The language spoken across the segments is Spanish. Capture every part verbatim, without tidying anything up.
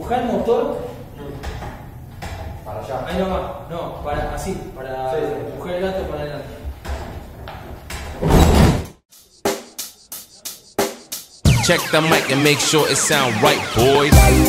empujar el motor. Para allá. Ahí nomás, no, para así, para sí, sí. empujar el gato para adelante. Check the mic and make sure it sound right, boys.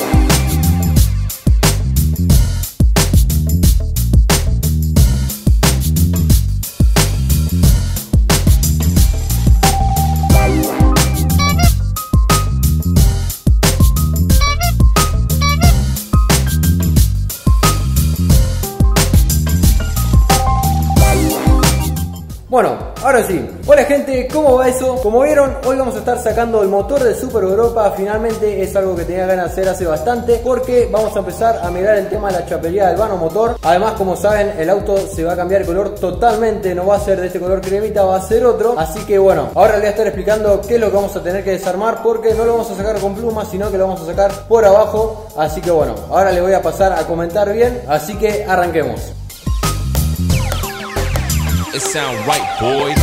Bueno, ahora sí. Hola gente, ¿cómo va eso? Como vieron, hoy vamos a estar sacando el motor del Super Europa. Finalmente es algo que tenía ganas de hacer hace bastante, porque vamos a empezar a mirar el tema de la chapelería del vano motor. Además, como saben, el auto se va a cambiar de color totalmente. No va a ser de este color cremita, va a ser otro. Así que bueno, ahora les voy a estar explicando qué es lo que vamos a tener que desarmar, porque no lo vamos a sacar con plumas, sino que lo vamos a sacar por abajo. Así que bueno, ahora les voy a pasar a comentar bien. Así que arranquemos. It sound right, boys.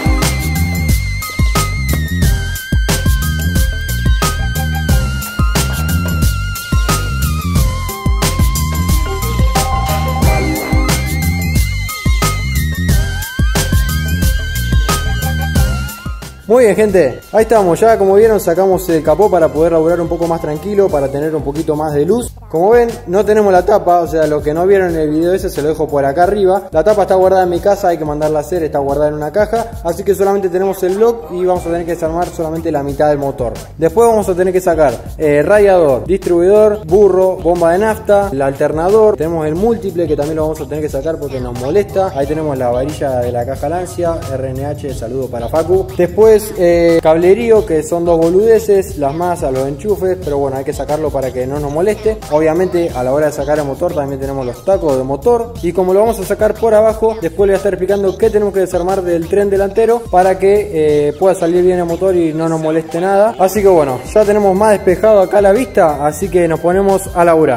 Muy bien gente, ahí estamos, ya como vieron sacamos el capó para poder laburar un poco más tranquilo, para tener un poquito más de luz. Como ven, no tenemos la tapa, o sea, lo que no vieron en el video ese se lo dejo por acá arriba. La tapa está guardada en mi casa, hay que mandarla a hacer, está guardada en una caja, así que solamente tenemos el block y vamos a tener que desarmar solamente la mitad del motor. Después vamos a tener que sacar eh, radiador, distribuidor, burro, bomba de nafta, el alternador, tenemos el múltiple que también lo vamos a tener que sacar porque nos molesta. Ahí tenemos la varilla de la caja Lancia, R N H, saludo para Facu. Después Eh, cablerío, que son dos boludeces, las masas, los enchufes, pero bueno, hay que sacarlo para que no nos moleste. Obviamente a la hora de sacar el motor también tenemos los tacos de motor, y como lo vamos a sacar por abajo, después les voy a estar explicando qué tenemos que desarmar del tren delantero para que eh, pueda salir bien el motor y no nos moleste nada. Así que bueno, ya tenemos más despejado acá la vista, así que nos ponemos a laburar.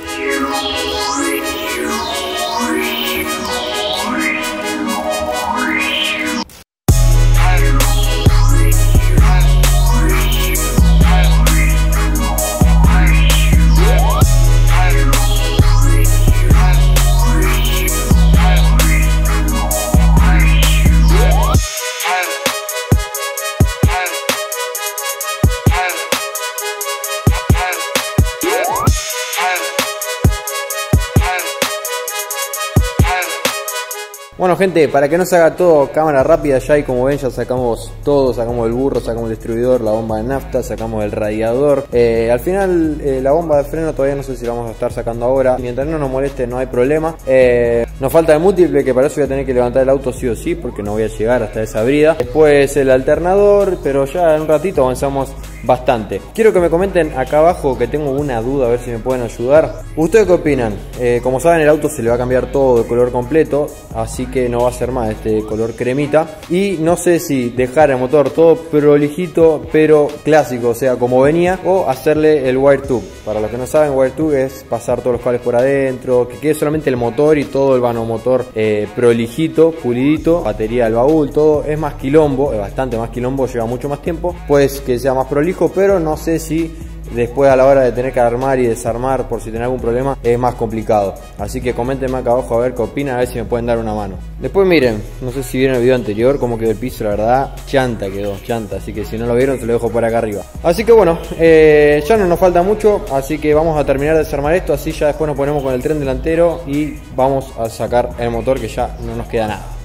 Bueno gente, para que no se haga todo cámara rápida, ya y como ven ya sacamos todo, sacamos el burro, sacamos el distribuidor, la bomba de nafta, sacamos el radiador. Eh, al final eh, la bomba de freno todavía no sé si la vamos a estar sacando ahora, mientras no nos moleste no hay problema. Eh, nos falta el múltiple, que para eso voy a tener que levantar el auto sí o sí, porque no voy a llegar hasta esa brida. Después el alternador, pero ya en un ratito avanzamos bastante. Quiero que me comenten acá abajo, que tengo una duda, a ver si me pueden ayudar. ¿Ustedes qué opinan? Eh, como saben, el auto se le va a cambiar todo de color completo, así que no va a ser más este color cremita. Y no sé si dejar el motor todo prolijito pero clásico, o sea como venía, o hacerle el wire tube. Para los que no saben, wire tube es pasar todos los cables por adentro, que quede solamente el motor y todo el vano motor eh, prolijito, pulidito, batería del baúl, todo. Es más quilombo, es bastante más quilombo, lleva mucho más tiempo, pues que sea más prolijo, pero no sé si después a la hora de tener que armar y desarmar, por si tienen algún problema, es más complicado. Así que coméntenme acá abajo a ver qué opinan, a ver si me pueden dar una mano. Después miren, no sé si vieron el video anterior, cómo quedó el piso, la verdad, chanta quedó, chanta. Así que si no lo vieron, se lo dejo por acá arriba. Así que bueno, eh, ya no nos falta mucho, así que vamos a terminar de desarmar esto, así ya después nos ponemos con el tren delantero y vamos a sacar el motor, que ya no nos queda nada.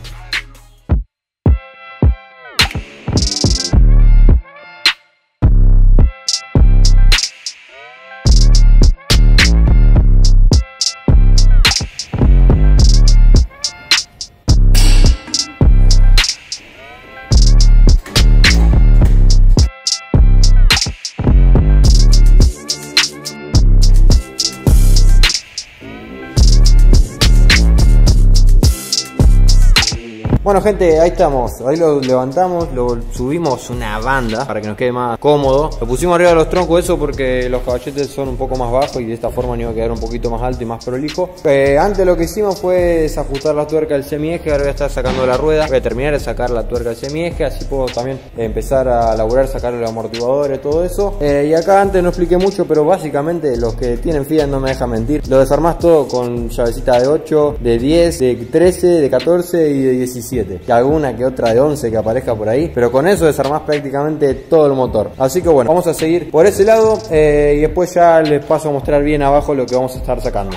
Bueno gente, ahí estamos, ahí lo levantamos, lo subimos una banda para que nos quede más cómodo. Lo pusimos arriba de los troncos, eso porque los caballetes son un poco más bajos y de esta forma nos iba a quedar un poquito más alto y más prolijo. Eh, antes lo que hicimos fue desajustar la tuerca del semieje, ahora voy a estar sacando la rueda, voy a terminar de sacar la tuerca del semieje, así puedo también empezar a laburar, sacar los amortiguadores, todo eso. Eh, y acá antes no expliqué mucho, pero básicamente los que tienen Fiat no me dejan mentir, lo desarmás todo con llavecita de ocho, de diez, de trece, de catorce y de diecisiete. Y alguna que otra de once que aparezca por ahí, pero con eso desarmás prácticamente todo el motor. Así que bueno, vamos a seguir por ese lado eh, y después ya les paso a mostrar bien abajo lo que vamos a estar sacando.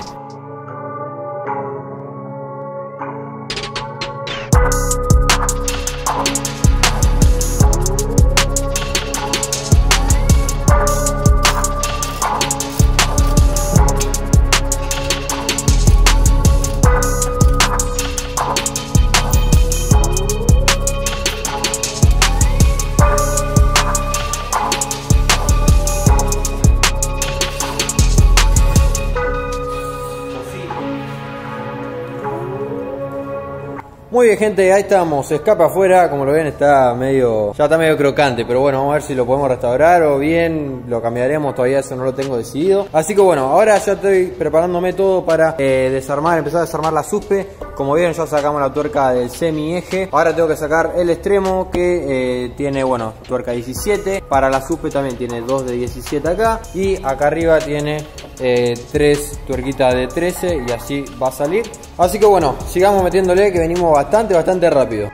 Muy bien gente, ahí estamos, escapa afuera, como lo ven está medio, ya está medio crocante, pero bueno, vamos a ver si lo podemos restaurar o bien lo cambiaremos, todavía eso no lo tengo decidido. Así que bueno, ahora ya estoy preparándome todo para eh, desarmar, empezar a desarmar la suspe. Como vieron ya sacamos la tuerca del semi eje, ahora tengo que sacar el extremo que eh, tiene, bueno, tuerca diecisiete, para la suspe también tiene dos de diecisiete acá y acá arriba tiene eh, tres tuerquitas de trece y así va a salir. Así que bueno, sigamos metiéndole que venimos bastante, bastante rápido.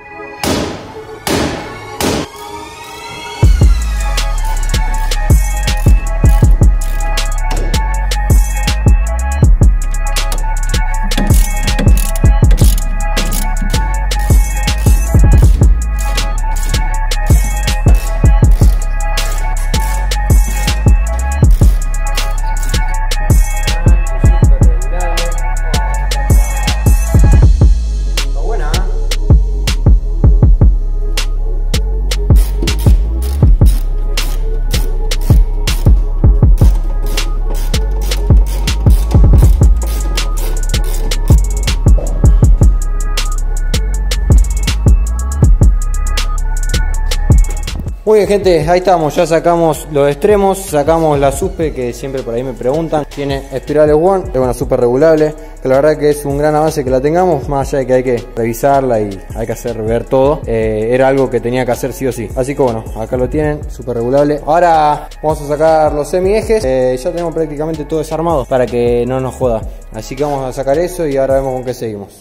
Muy bien gente, ahí estamos, ya sacamos los extremos, sacamos la suspe que siempre por ahí me preguntan. Tiene espirales One, es una suspe regulable, que la verdad que es un gran avance que la tengamos, más allá de que hay que revisarla y hay que hacer ver todo. Eh, era algo que tenía que hacer sí o sí. Así que bueno, acá lo tienen, súper regulable. Ahora vamos a sacar los semi ejes, eh, ya tenemos prácticamente todo desarmado para que no nos joda. Así que vamos a sacar eso y ahora vemos con qué seguimos.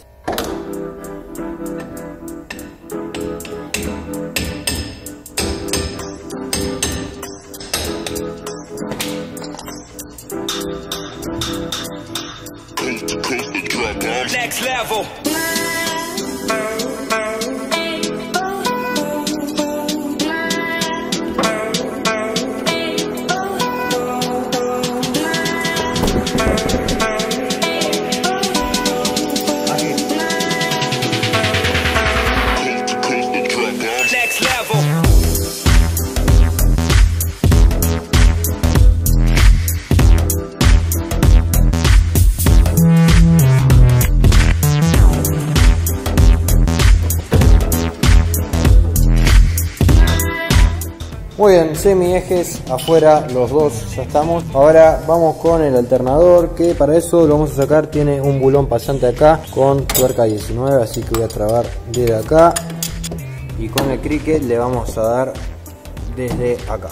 Next level. Next level. Muy bien, semi ejes afuera, los dos ya estamos. Ahora vamos con el alternador, que para eso lo vamos a sacar. Tiene un bulón pasante acá con tuerca diecinueve, así que voy a trabar desde acá. Y con el cricket le vamos a dar desde acá.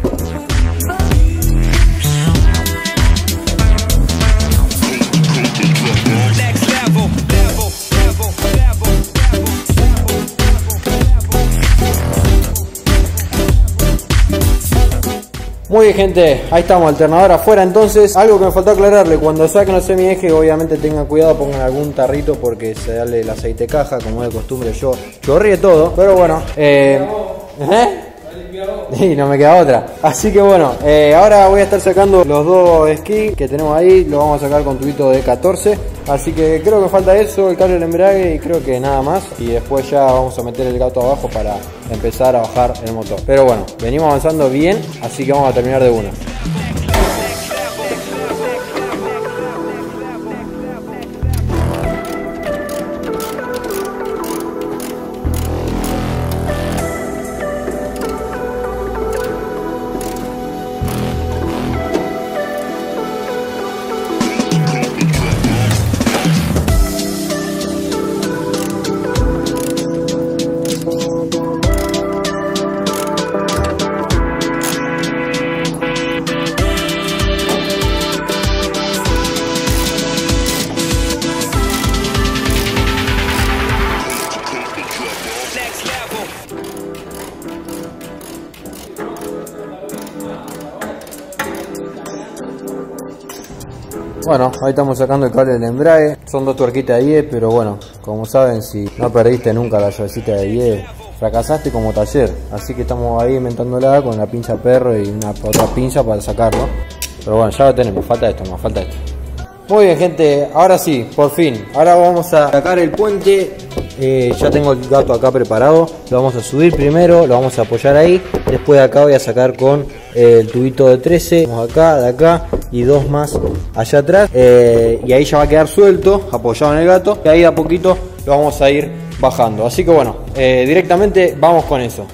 Next level. Muy bien gente, ahí estamos, alternador afuera. Entonces, algo que me faltó aclararle, cuando saquen los semi ejes obviamente tengan cuidado, pongan algún tarrito porque se sale el aceite caja, como de costumbre yo chorríe todo, pero bueno, eh, ¿eh? Y no me queda otra. Así que bueno, eh, ahora voy a estar sacando los dos esquí que tenemos ahí, lo vamos a sacar con tubito de catorce. Así que creo que falta eso, el cable del embrague y creo que nada más. Y después ya vamos a meter el gato abajo para empezar a bajar el motor. Pero bueno, venimos avanzando bien, así que vamos a terminar de una. Bueno, ahí estamos sacando el cable del embrague. Son dos tuerquitas de diez, pero bueno, como saben, si no perdiste nunca la llavecita de diez, fracasaste como taller. Así que estamos ahí inventándola con la pinza perro y una otra pinza para sacarlo. Pero bueno, ya lo tenemos, falta esto, más falta esto. Muy bien, gente, ahora sí, por fin. Ahora vamos a sacar el puente. Eh, ya tengo el gato acá preparado. Lo vamos a subir primero, lo vamos a apoyar ahí. Después de acá voy a sacar con eh, el tubito de trece. Vamos acá, de acá y dos más allá atrás. Eh, y ahí ya va a quedar suelto, apoyado en el gato. Y ahí de a poquito lo vamos a ir bajando. Así que bueno, eh, directamente vamos con eso.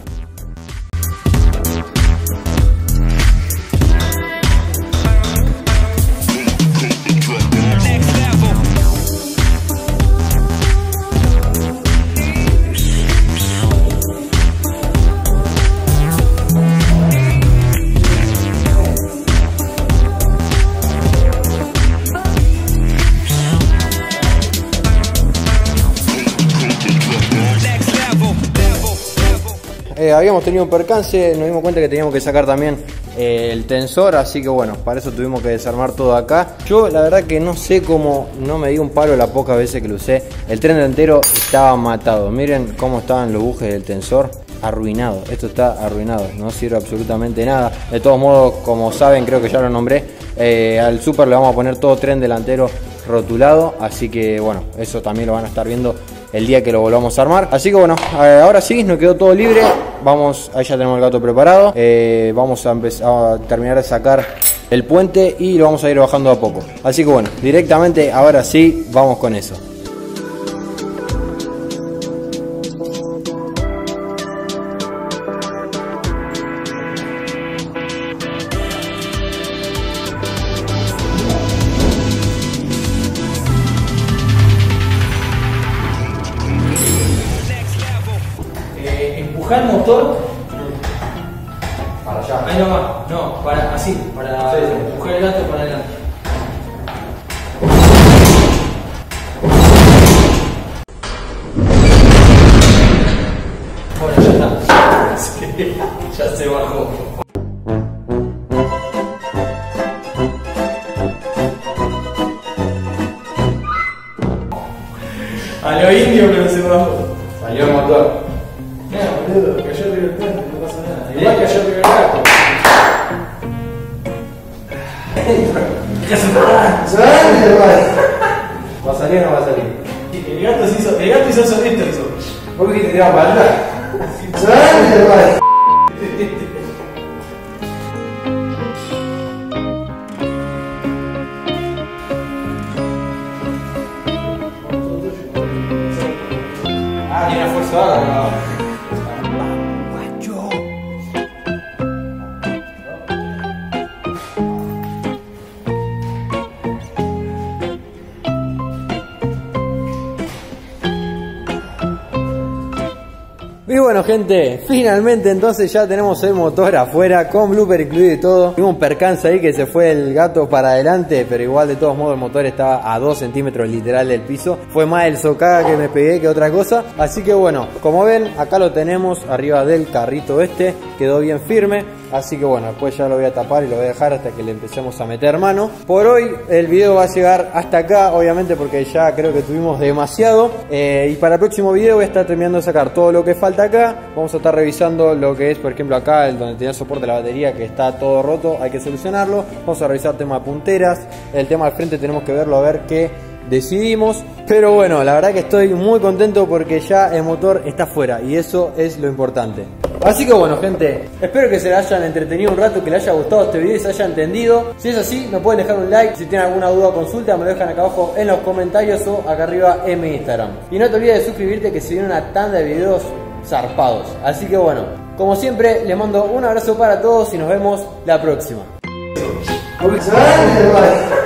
Eh, habíamos tenido un percance, nos dimos cuenta que teníamos que sacar también eh, el tensor, así que bueno, para eso tuvimos que desarmar todo acá. Yo la verdad que no sé cómo no me di un palo las pocas veces que lo usé. El tren delantero estaba matado, miren cómo estaban los bujes del tensor, arruinado, esto está arruinado, no sirve absolutamente nada. De todos modos, como saben, creo que ya lo nombré, eh, al Super le vamos a poner todo tren delantero rotulado, así que bueno, eso también lo van a estar viendo el día que lo volvamos a armar. Así que bueno, eh, ahora sí, nos quedó todo libre. Vamos, ahí ya tenemos el gato preparado. eh, Vamos a empezar a terminar de sacar el puente y lo vamos a ir bajando a poco. Así que bueno, directamente ahora sí, vamos con eso. Empujar el motor Para allá. ahí nomás, no, para así, para Sí, sí. empujar el gato para adelante. Bueno, ya está. Sí, ya se bajó. A lo indio, pero se bajó. Salió el motor. Mira, boludo, cayó arriba el puente, no pasa nada. Igual cayó arriba el gato. ¿Qué hace? ¿Va a salir o no va a salir? El gato se hizo, el gato hizo solito eso. ¿Por qué te tiraba para allá? Ah, tiene fuerza. No. Y bueno, gente, finalmente entonces ya tenemos el motor afuera con blooper incluido y todo. Tuvimos un percance ahí que se fue el gato para adelante, pero igual de todos modos el motor estaba a dos centímetros literal del piso. Fue más el socaga que me pegué que otra cosa. Así que bueno, como ven, acá lo tenemos arriba del carrito este. Quedó bien firme. Así que bueno, después ya lo voy a tapar y lo voy a dejar hasta que le empecemos a meter mano. Por hoy el video va a llegar hasta acá, obviamente porque ya creo que tuvimos demasiado. eh, Y para el próximo video voy a estar terminando de sacar todo lo que falta acá. Vamos a estar revisando lo que es, por ejemplo, acá el donde tenía soporte la batería, que está todo roto, hay que solucionarlo. Vamos a revisar tema de punteras. El tema al frente tenemos que verlo a ver qué decidimos. Pero bueno, la verdad que estoy muy contento porque ya el motor está fuera y eso es lo importante. Así que bueno, gente, espero que se hayan entretenido un rato, que les haya gustado este video y se haya entendido. Si es así, me pueden dejar un like. Si tienen alguna duda o consulta, me lo dejan acá abajo en los comentarios o acá arriba en mi Instagram. Y no te olvides de suscribirte, que se viene una tanda de videos zarpados. Así que bueno, como siempre, les mando un abrazo para todos y nos vemos la próxima.